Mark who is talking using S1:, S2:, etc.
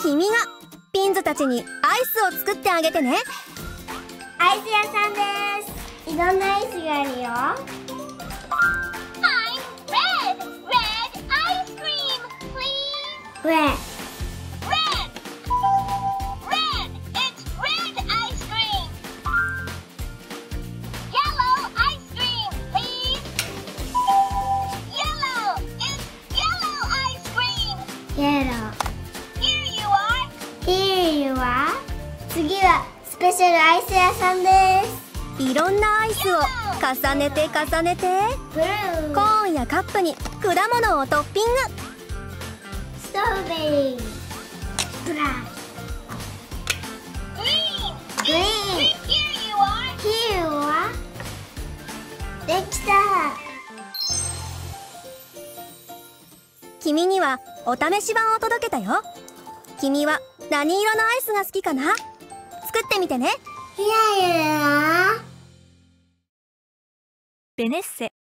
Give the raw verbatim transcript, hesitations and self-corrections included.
S1: 君がピンズたちにアイスを作ってあげてね。
S2: アイス屋さんです。いろんなアイスがあるよ。
S3: I'm red. Red ice cream, please.
S2: Red.
S3: Red. Red. It's red ice cream. Yellow ice cream, please. Yellow. It's yellow ice cream.
S2: Yellow.
S3: Here you are.
S2: Here you are. 次はスペシャルアイス屋さんです。
S1: いろんなアイスを重ねて重ねて、
S2: ブルー。
S1: コーンやカップに果物をトッピング。
S2: ストロベリー。ブラック。
S3: Green.
S2: Green.
S3: Here you are.
S2: Here you are. できた。
S1: 君にはお試し版を届けたよ。君は何色のアイスが好きかな？作ってみてね。
S2: ひらゆら。
S4: ベネッセ